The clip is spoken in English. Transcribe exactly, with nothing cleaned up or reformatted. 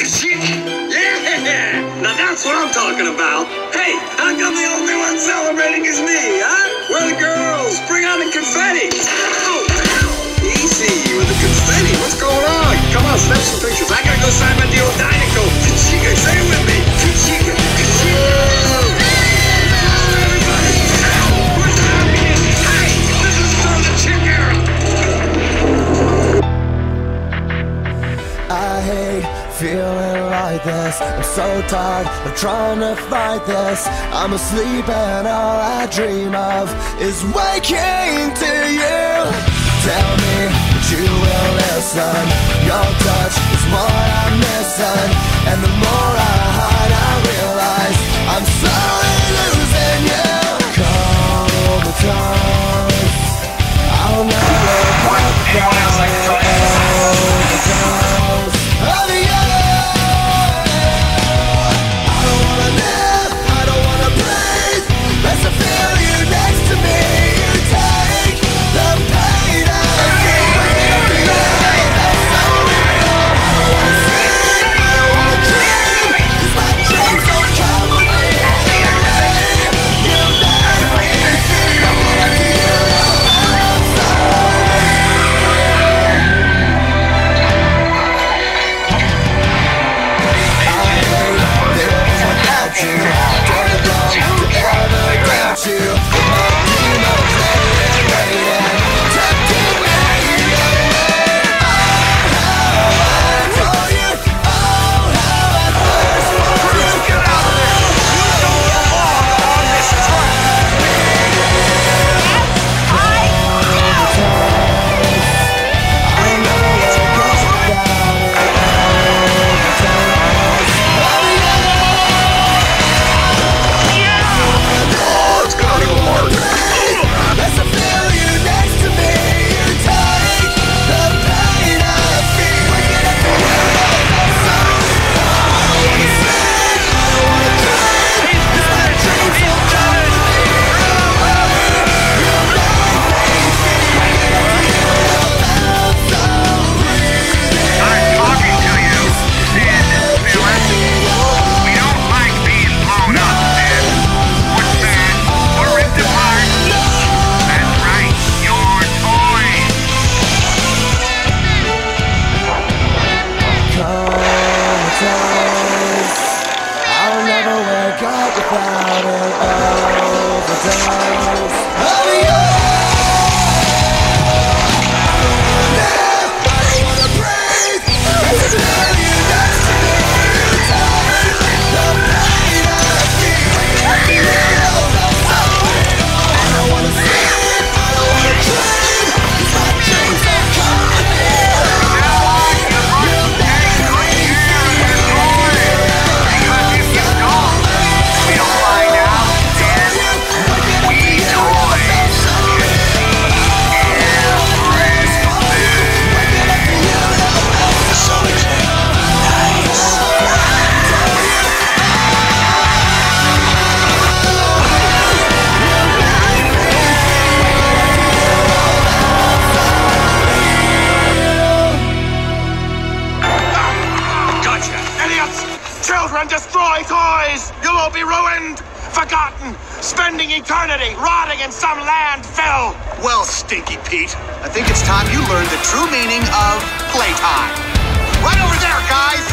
Yeah! Now that's what I'm talking about. Hey, how come the only one celebrating is me, huh? Where are the girls? Bring on the confetti. Ow! Ow! Easy with the confetti. What's going on? Come on, snap some pictures. I gotta go sign my deal with Dynaco. Kachika, say it with me. Kachika, Kachika. I hate feeling like this. I'm so tired of trying to fight this. I'm asleep and all I dream of is waking to you. Tell me that you will listen. Your touch is what I'm missing. And the more I hide, I realize I'm slowly losing you. Comatose, I'll never walk down. Children, destroy toys! You'll all be ruined, forgotten, spending eternity rotting in some landfill! Well, Stinky Pete, I think it's time you learned the true meaning of playtime. Right over there, guys!